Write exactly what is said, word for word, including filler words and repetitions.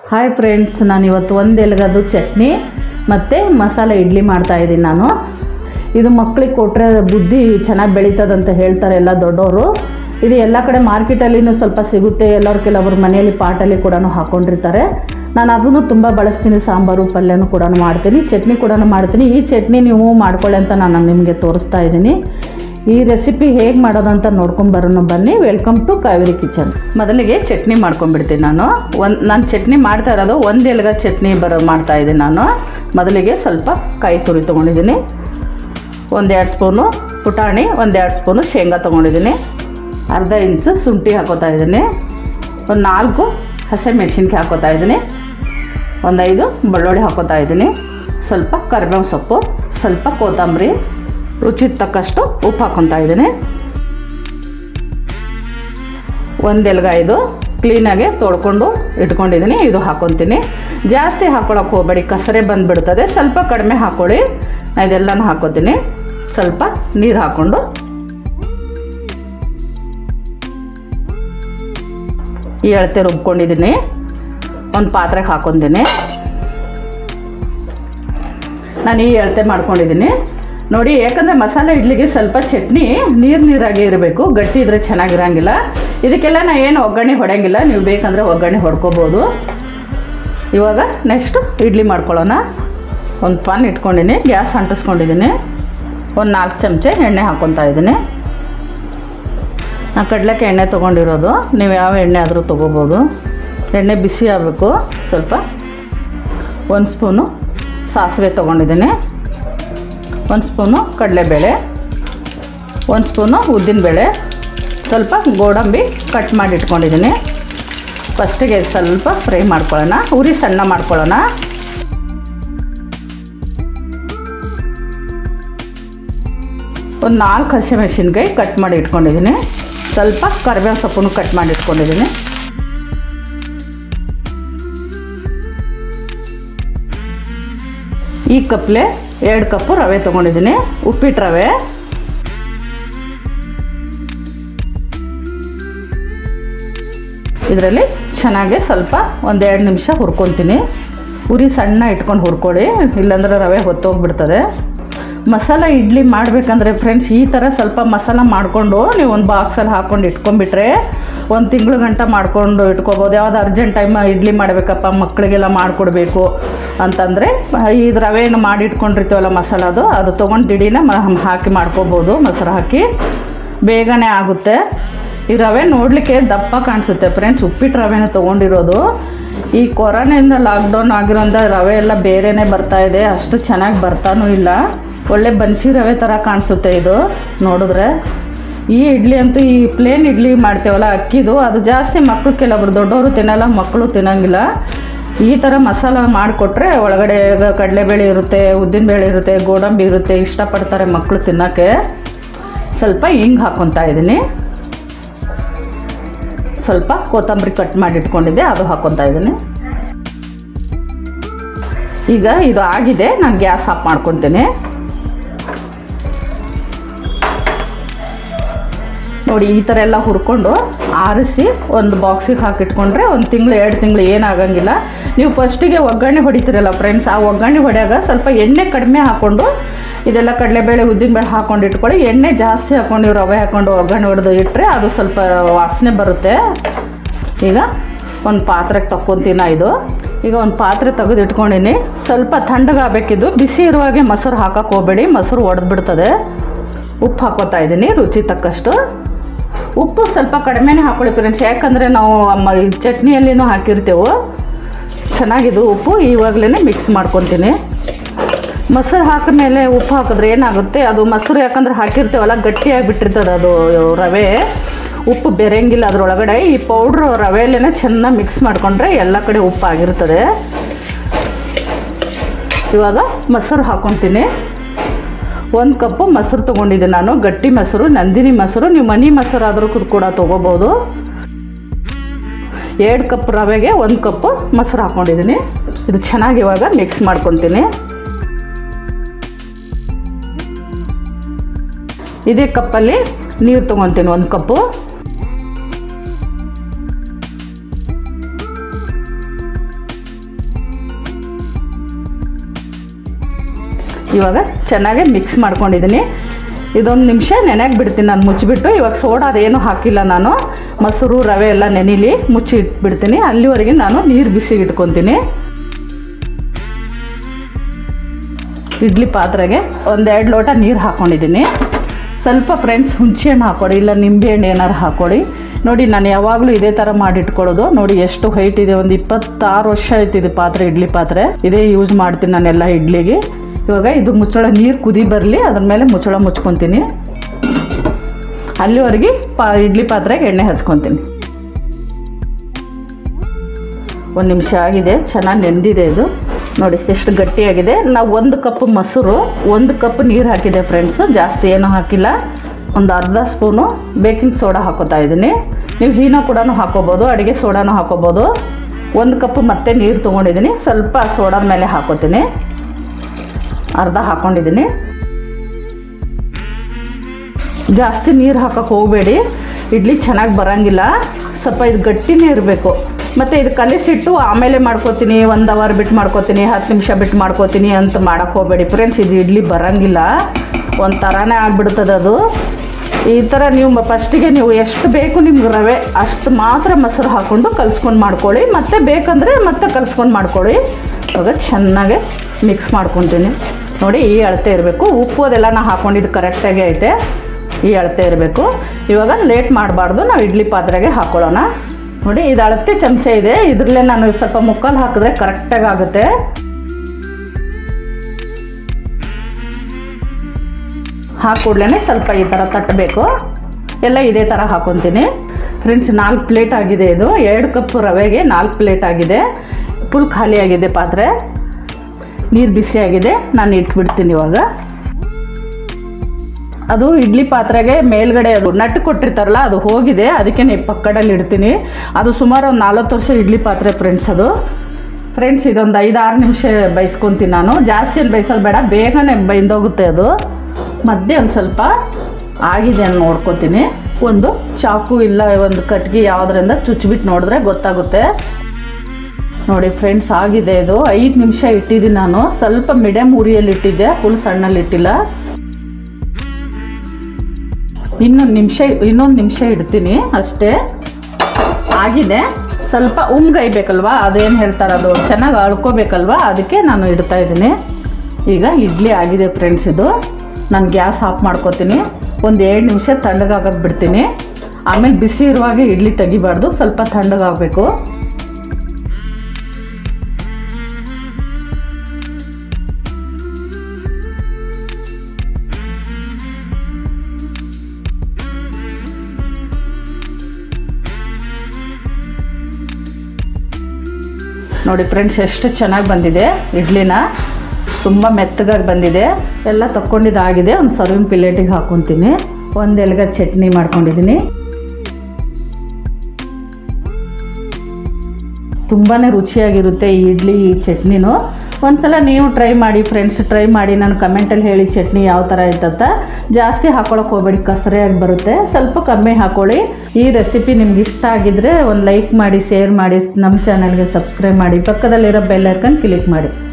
Hi friends, ನಾನು ಇವತ್ತು ಒಂದು ಎಲಗದು ಚಟ್ನಿ ಮತ್ತು ಮಸಾಲೆ ಇಡ್ಲಿ ಮಾಡ್ತಾಯಿದ್ದೀನಿ. ನಾನು ಇದು ಮಕ್ಕಳಿಗೆ ಕೊಟ್ಟರೆ ಬುದ್ಧಿ ಚೆನ್ನಾಗಿ ಬೆಳೀತದಂತ ಹೇಳ್ತಾರೆ ಎಲ್ಲ ದೊಡ್ಡವರು. ಇದು ಎಲ್ಲ ಕಡೆ ಮಾರ್ಕೆಟಲ್ಲಿನೂ ಸ್ವಲ್ಪ ಸಿಗುತ್ತೆ, ಎಲ್ಲರೂ ಕೆಲವರು ಮನೆಯಲ್ಲಿ ಪಾಟಲ್ಲಿ ಕೂಡ ಹಾಕ್ಕೊಂಡಿರ್ತಾರೆ. ನಾನು ಅದನ್ನು ತುಂಬ ಬಳಸ್ತೀನಿ. ಸಾಂಬಾರು ಪಲ್ಯನೂ ಕೂಡ ಮಾಡ್ತೀನಿ, ಚಟ್ನಿ ಕೂಡ ಮಾಡ್ತೀನಿ. ಈ ಚಟ್ನಿ ನೀವು ಮಾಡ್ಕೊಳ್ಳಿ ಅಂತ ನಾನು ನಿಮಗೆ ತೋರಿಸ್ತಾ ಇದ್ದೀನಿ. ಈ ರೆಸಿಪಿ ಹೇಗೆ ಮಾಡೋದಂತ ನೋಡ್ಕೊಂಬರೋಣ ಬನ್ನಿ. Welcome to Kaveri kitchen. ಮೊದಲಿಗೆ ಚಟ್ನಿ ಮಾಡ್ಕೊಂಡ್ಬಿಡ್ತೀನಿ. ನಾನು ಒಂದು ನಾನು ಚಟ್ನಿ ಮಾಡ್ತಾ ಇರೋದು ಒಂದು ಎಲಗ ಚಟ್ನಿ ಬರೋ ಮಾಡ್ತಾಯಿದ್ದೀನಿ. ನಾನು ಮೊದಲಿಗೆ ಸ್ವಲ್ಪ ಕಾಯಿ ತುರಿ ತೊಗೊಂಡಿದ್ದೀನಿ, ಒಂದೆರಡು ಸ್ಪೂನು ಪುಟಾಣಿ, ಒಂದೆರಡು ಸ್ಪೂನು ಶೇಂಗಾ ತೊಗೊಂಡಿದ್ದೀನಿ, ಅರ್ಧ ಇಂಚು ಶುಂಠಿ ಹಾಕೋತಾ ಇದ್ದೀನಿ, ಒಂದು ನಾಲ್ಕು ಹಸಿ ಮೆಣಸಿನ್ಕಾಯಿ ಹಾಕೋತಾ ಇದ್ದೀನಿ, ಒಂದು ಐದು ಬೆಳ್ಳುಳ್ಳಿ ಹಾಕೋತಾ ಇದ್ದೀನಿ, ಸ್ವಲ್ಪ ಕರಿಬೇವು ಸೊಪ್ಪು, ಸ್ವಲ್ಪ ಕೊತ್ತಂಬರಿ, ರುಚಿಗೆ ತಕ್ಕಷ್ಟು ಉಪ್ಪು ಹಾಕ್ಕೊತಾ ಇದ್ದೀನಿ. ಒಂದು ಎಲಗ ಇದು ಕ್ಲೀನಾಗಿ ತೊಳ್ಕೊಂಡು ಇಟ್ಕೊಂಡಿದ್ದೀನಿ, ಇದು ಹಾಕ್ಕೊತೀನಿ. ಜಾಸ್ತಿ ಹಾಕ್ಕೊಳಕ್ಕೆ ಹೋಗಬೇಡಿ, ಕಸರೆ ಬಂದುಬಿಡ್ತದೆ. ಸ್ವಲ್ಪ ಕಡಿಮೆ ಹಾಕ್ಕೊಳ್ಳಿ. ಇದೆಲ್ಲನೂ ಹಾಕ್ಕೊತೀನಿ. ಸ್ವಲ್ಪ ನೀರು ಹಾಕ್ಕೊಂಡು ಈ ಅಳತೆ ರುಬ್ಕೊಂಡಿದ್ದೀನಿ. ಒಂದು ಪಾತ್ರೆಗೆ ಹಾಕ್ಕೊತೀನಿ. ನಾನು ಈ ಅಳತೆ ಮಾಡ್ಕೊಂಡಿದ್ದೀನಿ ನೋಡಿ. ಯಾಕಂದರೆ ಮಸಾಲೆ ಇಡ್ಲಿಗೆ ಸ್ವಲ್ಪ ಚಟ್ನಿ ನೀರು ನೀರಾಗಿ ಇರಬೇಕು, ಗಟ್ಟಿ ಇದ್ದರೆ ಚೆನ್ನಾಗಿರೋಂಗಿಲ್ಲ. ಇದಕ್ಕೆಲ್ಲ ನಾನು ಏನು ಒಗ್ಗರಣೆ ಹೊಡೆಯಂಗಿಲ್ಲ, ನೀವು ಬೇಕಂದರೆ ಒಗ್ಗರಣೆ ಹೊಡ್ಕೋಬೋದು. ಇವಾಗ ನೆಕ್ಸ್ಟು ಇಡ್ಲಿ ಮಾಡ್ಕೊಳ್ಳೋಣ. ಒಂದು ಪಾನ್ ಇಟ್ಕೊಂಡಿದ್ದೀನಿ, ಗ್ಯಾಸ್ ಅಂಟಿಸ್ಕೊಂಡಿದ್ದೀನಿ. ಒಂದು ನಾಲ್ಕು ಚಮಚೆ ಎಣ್ಣೆ ಹಾಕ್ಕೊತಾ ಇದ್ದೀನಿ. ನಾನು ಕಡಲೆಕ್ಕೆ ಎಣ್ಣೆ ತೊಗೊಂಡಿರೋದು, ನೀವು ಯಾವ ಎಣ್ಣೆ ಆದರೂ ತೊಗೋಬೋದು. ಎಣ್ಣೆ ಬಿಸಿ ಆಗಬೇಕು ಸ್ವಲ್ಪ. ಒಂದು ಸ್ಪೂನು ಸಾಸಿವೆ ತೊಗೊಂಡಿದ್ದೀನಿ, ಒಂದು ಸ್ಪೂನು ಕಡಲೆಬೇಳೆ, ಒಂದು ಸ್ಪೂನು ಉದ್ದಿನಬೇಳೆ, ಸ್ವಲ್ಪ ಗೋಡಂಬಿ ಕಟ್ ಮಾಡಿ ಇಟ್ಕೊಂಡಿದ್ದೀನಿ. ಫಸ್ಟಿಗೆ ಸ್ವಲ್ಪ ಫ್ರೈ ಮಾಡ್ಕೊಳ್ಳೋಣ, ಉರಿ ಸಣ್ಣ ಮಾಡ್ಕೊಳ್ಳೋಣ. ಒಂದು ನಾಲ್ಕು ಹಸಿಮೆಣಸಿನ್ಕಾಯಿ ಕಟ್ ಮಾಡಿ ಇಟ್ಕೊಂಡಿದ್ದೀನಿ, ಸ್ವಲ್ಪ ಕರಿಬೇವು ಸೊಪ್ಪನ್ನು ಕಟ್ ಮಾಡಿ ಇಟ್ಕೊಂಡಿದ್ದೀನಿ. ಈ ಕಪ್ಲೆ ಎರಡು ಕಪ್ಪು ರವೆ ತೊಗೊಂಡಿದ್ದೀನಿ, ಉಪ್ಪಿಟ್ಟು ರವೆ. ಇದರಲ್ಲಿ ಚೆನ್ನಾಗಿ ಸ್ವಲ್ಪ ಒಂದೆರಡು ನಿಮಿಷ ಹುರ್ಕೊತೀನಿ. ಉರಿ ಸಣ್ಣ ಇಟ್ಕೊಂಡು ಹುರ್ಕೊಳ್ಳಿ, ಇಲ್ಲಾಂದರೆ ರವೆ ಹೊತ್ತೋಗ್ಬಿಡ್ತದೆ. ಮಸಾಲ ಇಡ್ಲಿ ಮಾಡಬೇಕಂದ್ರೆ ಫ್ರೆಂಡ್ಸ್, ಈ ಥರ ಸ್ವಲ್ಪ ಮಸಾಲ ಮಾಡಿಕೊಂಡು ನೀವು ಒಂದು ಬಾಕ್ಸಲ್ಲಿ ಹಾಕ್ಕೊಂಡು ಇಟ್ಕೊಂಡ್ಬಿಟ್ರೆ ಒಂದು ತಿಂಗಳು ಗಂಟ ಮಾಡ್ಕೊಂಡು ಇಟ್ಕೊಬೋದು. ಯಾವುದು ಅರ್ಜೆಂಟ್ ಟೈಮ್ ಇಡ್ಲಿ ಮಾಡಬೇಕಪ್ಪ, ಮಕ್ಕಳಿಗೆಲ್ಲ ಮಾಡಿಕೊಡ್ಬೇಕು ಅಂತಂದರೆ ಇದು ರವೆಯನ್ನು ಮಾಡಿ ಇಟ್ಕೊಂಡಿರ್ತೀವಲ್ಲ ಮಸಾಲದು, ಅದು ತೊಗೊಂಡು ದಿಢೀನ ಹಾಕಿ ಮಾಡ್ಕೋಬೋದು. ಮೊಸರು ಹಾಕಿ ಬೇಗನೆ ಆಗುತ್ತೆ. ಈ ರವೆ ನೋಡಲಿಕ್ಕೆ ದಪ್ಪ ಕಾಣಿಸುತ್ತೆ ಫ್ರೆಂಡ್ಸ್, ಉಪ್ಪಿಟ್ಟು ರವೆನ ತೊಗೊಂಡಿರೋದು. ಈ ಕೊರೋನಾದಿಂದ ಲಾಕ್ಡೌನ್ ಆಗಿರೋಂಥ ರವೆ ಎಲ್ಲ ಬೇರೆಯೇ ಬರ್ತಾಯಿದೆ, ಅಷ್ಟು ಚೆನ್ನಾಗಿ ಬರ್ತಾನೂ ಇಲ್ಲ. ಒಳ್ಳೆ ಬನ್ಸಿ ರವೆ ಥರ ಕಾಣಿಸುತ್ತೆ ಇದು ನೋಡಿದ್ರೆ. ಈ ಇಡ್ಲಿ ಅಂತೂ ಈ ಪ್ಲೇನ್ ಇಡ್ಲಿ ಮಾಡ್ತೇವಲ್ಲ ಅಕ್ಕಿದು, ಅದು ಜಾಸ್ತಿ ಮಕ್ಕಳು ಕೆಲವರು ದೊಡ್ಡವರು ತಿನ್ನಲ್ಲ, ಮಕ್ಕಳು ತಿನ್ನೋಂಗಿಲ್ಲ. ಈ ಥರ ಮಸಾಲ ಮಾಡಿಕೊಟ್ರೆ ಒಳಗಡೆ ಕಡಲೆಬೇಳೆ ಇರುತ್ತೆ, ಉದ್ದಿನಬೇಳೆ ಇರುತ್ತೆ, ಗೋಡಂಬಿ ಇರುತ್ತೆ, ಇಷ್ಟಪಡ್ತಾರೆ ಮಕ್ಕಳು ತಿನ್ನೋಕ್ಕೆ. ಸ್ವಲ್ಪ ಹಿಂಗೆ ಹಾಕ್ಕೊತಾ ಇದ್ದೀನಿ, ಸ್ವಲ್ಪ ಕೊತ್ತಂಬರಿ ಕಟ್ ಮಾಡಿ ಇಟ್ಕೊಂಡಿದ್ದೆ ಅದು ಹಾಕ್ಕೊತಾ ಇದ್ದೀನಿ. ಈಗ ಇದು ಆಗಿದೆ, ನಾನು ಗ್ಯಾಸ್ ಆಫ್ ಮಾಡ್ಕೊತೀನಿ. ನೋಡಿ ಈ ಥರ ಎಲ್ಲ ಹುರ್ಕೊಂಡು ಆರಿಸಿ ಒಂದು ಬಾಕ್ಸಿಗೆ ಹಾಕಿಟ್ಕೊಂಡ್ರೆ ಒಂದು ತಿಂಗಳು ಎರಡು ತಿಂಗಳು ಏನಾಗಂಗಿಲ್ಲ. ನೀವು ಫಸ್ಟಿಗೆ ಒಗ್ಗರಣೆ ಹೊಡಿತೀರಲ್ಲ ಫ್ರೆಂಡ್ಸ್, ಆ ಒಗ್ಗರಣೆ ಹೊಡೆಯಾಗ ಸ್ವಲ್ಪ ಎಣ್ಣೆ ಕಡಿಮೆ ಹಾಕ್ಕೊಂಡು ಇದೆಲ್ಲ ಕಡಲೆಬೇಳೆ ಉದ್ದಿನಬೇಳೆ ಹಾಕ್ಕೊಂಡು ಇಟ್ಕೊಳ್ಳಿ. ಎಣ್ಣೆ ಜಾಸ್ತಿ ಹಾಕ್ಕೊಂಡು ನೀವು ರವೆ ಹಾಕ್ಕೊಂಡು ಒಗ್ಗರಣೆ ಹೊಡೆದು ಇಟ್ಟರೆ ಅದು ಸ್ವಲ್ಪ ವಾಸನೆ ಬರುತ್ತೆ. ಈಗ ಒಂದು ಪಾತ್ರೆಗೆ ತಕ್ಕೊತೀನಿ. ಇದು ಈಗ ಒಂದು ಪಾತ್ರೆ ತೆಗೆದು ಇಟ್ಕೊಂಡಿನಿ. ಸ್ವಲ್ಪ ತಣ್ಣಗಾಗಬೇಕಿದ್ದು, ಬಿಸಿ ಇರುವಾಗೆ ಮೊಸರು ಹಾಕೋಕ್ಕೆ ಹೋಗಬೇಡಿ, ಮೊಸರು ಒಡೆದ್ಬಿಡ್ತದೆ. ಉಪ್ಪು ಹಾಕೋತಾ ಇದ್ದೀನಿ ರುಚಿ ತಕ್ಕಷ್ಟು. ಉಪ್ಪು ಸ್ವಲ್ಪ ಕಡಿಮೆನೇ ಹಾಕ್ಕೊಳ್ಳಿ ಫ್ರೆಂಡ್ಸ್, ಯಾಕಂದರೆ ನಾವು ಚಟ್ನಿಯಲ್ಲಿನೂ ಹಾಕಿರ್ತೇವೆ. ಚೆನ್ನಾಗಿದು ಉಪ್ಪು ಇವಾಗಲೇ ಮಿಕ್ಸ್ ಮಾಡ್ಕೊತೀನಿ. ಮೊಸರು ಹಾಕಿದ್ಮೇಲೆ ಉಪ್ಪು ಹಾಕಿದ್ರೆ ಏನಾಗುತ್ತೆ, ಅದು ಮೊಸರು ಯಾಕಂದ್ರೆ ಹಾಕಿರ್ತೇವಲ್ಲ ಗಟ್ಟಿಯಾಗಿಬಿಟ್ಟಿರ್ತದೆ ಅದು ರವೆ, ಉಪ್ಪು ಬೆರೆಯಂಗಿಲ್ಲ ಅದರೊಳಗಡೆ. ಈ ಪೌಡ್ರು ರವೆಯಲ್ಲೇ ಚೆನ್ನಾಗಿ ಮಿಕ್ಸ್ ಮಾಡಿಕೊಂಡ್ರೆ ಎಲ್ಲ ಕಡೆ ಉಪ್ಪು ಆಗಿರ್ತದೆ. ಇವಾಗ ಮೊಸರು ಹಾಕ್ಕೊತೀನಿ. ಒಂದು ಕಪ್ಪು ಮೊಸರು ತೊಗೊಂಡಿದ್ದೀನಿ ನಾನು, ಗಟ್ಟಿ ಮೊಸರು, ನಂದಿನಿ ಮೊಸರು. ನೀವು ಮನೆ ಮೊಸರು ಆದರೂ ಕೂಡ ತೊಗೋಬೋದು. ಎರಡು ಕಪ್ ರವೆಗೆ ಒಂದು ಕಪ್ಪು ಮೊಸರು ಹಾಕ್ಕೊಂಡಿದ್ದೀನಿ. ಇದು ಚೆನ್ನಾಗಿ ಇವಾಗ ಮಿಕ್ಸ್ ಮಾಡ್ಕೊತೀನಿ. ಇದೇ ಕಪ್ಪಲ್ಲಿ ನೀರು ತೊಗೊತೀನಿ, ಒಂದು ಕಪ್ಪು. ಇವಾಗ ಚೆನ್ನಾಗಿ ಮಿಕ್ಸ್ ಮಾಡ್ಕೊಂಡಿದ್ದೀನಿ. ಇದೊಂದು ನಿಮಿಷ ನೆನೆಗೆ ಬಿಡ್ತೀನಿ ನಾನು ಮುಚ್ಚಿಬಿಟ್ಟು. ಇವಾಗ ಸೋಡಾ ಅದೇನು ಹಾಕಿಲ್ಲ ನಾನು, ಮೊಸರು ರವೆ ಎಲ್ಲ ನೆನಿಲಿ ಮುಚ್ಚಿ ಇಟ್ಬಿಡ್ತೀನಿ. ಅಲ್ಲಿವರೆಗೆ ನಾನು ನೀರು ಬಿಸಿಗೆ ಇಟ್ಕೊತೀನಿ. ಇಡ್ಲಿ ಪಾತ್ರೆಗೆ ಒಂದೆರಡು ಲೋಟ ನೀರು ಹಾಕ್ಕೊಂಡಿದ್ದೀನಿ. ಸ್ವಲ್ಪ ಫ್ರೆಂಡ್ಸ್ ಹುಣಸೆಹಣ್ಣು ಹಾಕ್ಕೊಡಿ, ಇಲ್ಲ ನಿಂಬೆಹಣ್ಣು ಏನಾರು ಹಾಕ್ಕೊಡಿ. ನೋಡಿ ನಾನು ಯಾವಾಗಲೂ ಇದೇ ಥರ ಮಾಡಿಟ್ಕೊಳ್ಳೋದು. ನೋಡಿ ಎಷ್ಟು ಹೈಟ್ ಇದೆ, ಒಂದು ಇಪ್ಪತ್ತಾರು ವರ್ಷ ಆಯ್ತಿದೆ ಪಾತ್ರೆ, ಇಡ್ಲಿ ಪಾತ್ರೆ ಇದೇ ಯೂಸ್ ಮಾಡ್ತೀನಿ ನಾನೆಲ್ಲ ಇಡ್ಲಿಗೆ. ಇವಾಗ ಇದು ಮುಚ್ಚಳ ನೀರು ಕುದಿ ಬರಲಿ, ಅದ್ರ ಮೇಲೆ ಮುಚ್ಚಳ ಮುಚ್ಕೊತೀನಿ. ಅಲ್ಲಿವರೆಗೆ ಪಾ ಇಡ್ಲಿ ಪಾತ್ರೆಗೆ ಎಣ್ಣೆ ಹಚ್ಕೊತೀನಿ. ಒಂದು ನಿಮಿಷ ಆಗಿದೆ, ಚೆನ್ನಾಗಿ ನೆಂದಿದೆ ಇದು. ನೋಡಿ ಎಷ್ಟು ಗಟ್ಟಿಯಾಗಿದೆ. ನಾವು ಒಂದು ಕಪ್ ಮೊಸರು, ಒಂದು ಕಪ್ ನೀರು ಹಾಕಿದೆ ಫ್ರೆಂಡ್ಸು, ಜಾಸ್ತಿ ಏನೂ ಹಾಕಿಲ್ಲ. ಒಂದು ಅರ್ಧ ಸ್ಪೂನು ಬೇಕಿಂಗ್ ಸೋಡಾ ಹಾಕೋತಾ ಇದ್ದೀನಿ. ನೀವು ಹೀನೋ ಕೂಡ ಹಾಕೋಬೋದು, ಅಡುಗೆ ಸೋಡಾನು ಹಾಕೋಬೋದು. ಒಂದು ಕಪ್ ಮತ್ತೆ ನೀರು ತೊಗೊಂಡಿದ್ದೀನಿ, ಸ್ವಲ್ಪ ಸೋಡಾದ ಮೇಲೆ ಹಾಕೋತೀನಿ. ಅರ್ಧ ಹಾಕ್ಕೊಂಡಿದ್ದೀನಿ. ಜಾಸ್ತಿ ನೀರು ಹಾಕೋಕ್ಕೆ ಹೋಗಬೇಡಿ, ಇಡ್ಲಿ ಚೆನ್ನಾಗಿ ಬರೋಂಗಿಲ್ಲ. ಸ್ವಲ್ಪ ಇದು ಗಟ್ಟಿನೇ ಇರಬೇಕು. ಮತ್ತು ಇದು ಕಲಿಸಿಟ್ಟು ಆಮೇಲೆ ಮಾಡ್ಕೋತೀನಿ, ಒಂದು ಅವರ್ ಬಿಟ್ಟು ಮಾಡ್ಕೋತೀನಿ, ಹತ್ತು ನಿಮಿಷ ಬಿಟ್ಟು ಮಾಡ್ಕೋತೀನಿ ಅಂತ ಮಾಡೋಕ್ಕೆ ಹೋಗಬೇಡಿ ಫ್ರೆಂಡ್ಸ್. ಇದು ಇಡ್ಲಿ ಬರೋಂಗಿಲ್ಲ, ಒಂದು ಥರನೇ ಆಗಿಬಿಡ್ತದೆ ಅದು. ಈ ಥರ ನೀವು ಫಸ್ಟಿಗೆ ನೀವು ಎಷ್ಟು ಬೇಕು ನಿಮ್ಗೆ ರವೆ ಅಷ್ಟು ಮಾತ್ರ ಮೊಸರು ಹಾಕ್ಕೊಂಡು ಕಲಿಸ್ಕೊಂಡು ಮಾಡ್ಕೊಳ್ಳಿ. ಮತ್ತು ಬೇಕಂದರೆ ಮತ್ತೆ ಕಲಿಸ್ಕೊಂಡು ಮಾಡ್ಕೊಳ್ಳಿ. ಇವಾಗ ಚೆನ್ನಾಗಿ ಮಿಕ್ಸ್ ಮಾಡ್ಕೊತೀನಿ. ನೋಡಿ ಈ ಅಳತೆ ಇರಬೇಕು. ಉಪ್ಪು ಅದೆಲ್ಲ ನಾನು ಹಾಕ್ಕೊಂಡಿದ್ದು ಕರೆಕ್ಟಾಗಿ ಐತೆ, ಈ ಅಳತೆ ಇರಬೇಕು. ಇವಾಗ ಲೇಟ್ ಮಾಡಬಾರ್ದು, ನಾವು ಇಡ್ಲಿ ಪಾತ್ರೆಗೆ ಹಾಕ್ಕೊಳ್ಳೋಣ. ನೋಡಿ ಇದು ಅಳತೆ ಚಮಚ ಇದೆ, ಇದರಲ್ಲೇ ನಾನು ಸ್ವಲ್ಪ ಮುಕ್ಕಾಲು ಹಾಕಿದ್ರೆ ಕರೆಕ್ಟಾಗಿ ಆಗುತ್ತೆ. ಹಾಕೂಡ್ಲೇ ಸ್ವಲ್ಪ ಈ ಥರ ತಟ್ಟಬೇಕು. ಎಲ್ಲ ಇದೇ ಥರ ಹಾಕ್ಕೊತೀನಿ ಫ್ರೆಂಡ್ಸ್. ನಾಲ್ಕು ಪ್ಲೇಟ್ ಆಗಿದೆ ಇದು, ಎರಡು ಕಪ್ ರವೆಗೆ ನಾಲ್ಕು ಪ್ಲೇಟ್ ಆಗಿದೆ. ಫುಲ್ ಖಾಲಿ ಆಗಿದೆ ಪಾತ್ರೆ. ನೀರು ಬಿಸಿಯಾಗಿದೆ, ನಾನು ಇಟ್ಬಿಡ್ತೀನಿ ಇವಾಗ. ಅದು ಇಡ್ಲಿ ಪಾತ್ರೆಗೆ ಮೇಲ್ಗಡೆ ಅದು ನಟ್ಟು ಕೊಟ್ಟಿರ್ತಾರಲ್ಲ ಅದು ಹೋಗಿದೆ, ಅದಕ್ಕೆ ನೀವು ಪಕ್ಕದಲ್ಲಿ ಇಡ್ತೀನಿ. ಅದು ಸುಮಾರು ಒಂದು ನಾಲ್ವತ್ತು ವರ್ಷ ಇಡ್ಲಿ ಪಾತ್ರೆ ಫ್ರೆಂಡ್ಸ್ ಅದು. ಫ್ರೆಂಡ್ಸ್ ಇದೊಂದು ಐದು ಆರು ನಿಮಿಷ ಬೈಸ್ಕೊತೀನಿ ನಾನು, ಜಾಸ್ತಿ ಏನು ಬೈಸೋದು ಬೇಡ, ಬೇಗನೆ ಬೈಂದೋಗುತ್ತೆ ಅದು. ಮಧ್ಯೆ ಒಂದು ಸ್ವಲ್ಪ ಆಗಿದೆ ಅಂತ ನೋಡ್ಕೊತೀನಿ. ಒಂದು ಚಾಕು ಇಲ್ಲ ಒಂದು ಕಟ್ಗೆ ಯಾವುದರಿಂದ ಚುಚ್ಚಿಬಿಟ್ಟು ನೋಡಿದ್ರೆ ಗೊತ್ತಾಗುತ್ತೆ. ನೋಡಿ ಫ್ರೆಂಡ್ಸ್ ಆಗಿದೆ ಇದು. ಐದು ನಿಮಿಷ ಇಟ್ಟಿದ್ದೀನಿ ನಾನು, ಸ್ವಲ್ಪ ಮೀಡಿಯಮ್ ಉರಿಯಲ್ಲಿ ಇಟ್ಟಿದ್ದೆ, ಫುಲ್ ಸಣ್ಣಲ್ಲಿ ಇಟ್ಟಿಲ್ಲ. ಇನ್ನೊಂದು ನಿಮಿಷ ಇನ್ನೊಂದು ನಿಮಿಷ ಇಡ್ತೀನಿ ಅಷ್ಟೇ. ಆಗಿದೆ. ಸ್ವಲ್ಪ ಉಮ್ಗೈಬೇಕಲ್ವಾ, ಅದೇನು ಹೇಳ್ತಾರೆ ಅದು ಚೆನ್ನಾಗಿ ಅಳ್ಕೋಬೇಕಲ್ವಾ, ಅದಕ್ಕೆ ನಾನು ಇಡ್ತಾ ಇದ್ದೀನಿ. ಈಗ ಇಡ್ಲಿ ಆಗಿದೆ ಫ್ರೆಂಡ್ಸ್ ಇದು. ನಾನು ಗ್ಯಾಸ್ ಆಫ್ ಮಾಡ್ಕೋತೀನಿ. ಒಂದು ಎರಡು ನಿಮಿಷ ತಣ್ಣಗಾಗಕ್ಕೆ ಬಿಡ್ತೀನಿ. ಆಮೇಲೆ ಬಿಸಿ ಇರುವಾಗ ಇಡ್ಲಿ ತೆಗಿಬಾರ್ದು, ಸ್ವಲ್ಪ ತಣ್ಣಗಾಗಬೇಕು. ನೋಡಿ ಫ್ರೆಂಡ್ಸ್ ಎಷ್ಟು ಚೆನ್ನಾಗಿ ಬಂದಿದೆ ಇಡ್ಲಿನ, ತುಂಬ ಮೆತ್ತಗಾಗಿ ಬಂದಿದೆ. ಎಲ್ಲ ತಕ್ಕೊಂಡಿದ್ದಾಗಿದೆ. ಒಂದು ಸರ್ವಿಂಗ್ ಪ್ಲೇಟಿಗೆ ಹಾಕ್ಕೊತೀನಿ. ಒಂದು ಎಲೆಗ ಚಟ್ನಿ ಮಾಡ್ಕೊಂಡಿದ್ದೀನಿ. ತುಂಬಾ ರುಚಿಯಾಗಿರುತ್ತೆ ಈ ಇಡ್ಲಿ ಈ ಚಟ್ನಿನೂ. ಒಂದ್ಸಲ ನೀವು ಟ್ರೈ ಮಾಡಿ ಫ್ರೆಂಡ್ಸ್, ಟ್ರೈ ಮಾಡಿ ನಾನು ಕಮೆಂಟಲ್ಲಿ ಹೇಳಿ ಚಟ್ನಿ ಯಾವ ಥರ ಇರ್ತಂತ. ಜಾಸ್ತಿ ಹಾಕ್ಕೊಳಕ್ಕೆ ಹೋಗಬೇಡಿ, ಕಸರೆಯಾಗಿ ಬರುತ್ತೆ. ಸ್ವಲ್ಪ ಕಮ್ಮಿ ಹಾಕ್ಕೊಳ್ಳಿ. ಈ ರೆಸಿಪಿ ನಿಮ್ಗೆ ಇಷ್ಟ ಆಗಿದ್ದರೆ ಒಂದು ಲೈಕ್ ಮಾಡಿ, ಶೇರ್ ಮಾಡಿ, ನಮ್ಮ ಚಾನಲ್ಗೆ ಸಬ್ಸ್ಕ್ರೈಬ್ ಮಾಡಿ, ಪಕ್ಕದಲ್ಲಿರೋ ಬೆಲ್ ಐಕನ್ ಕ್ಲಿಕ್ ಮಾಡಿ.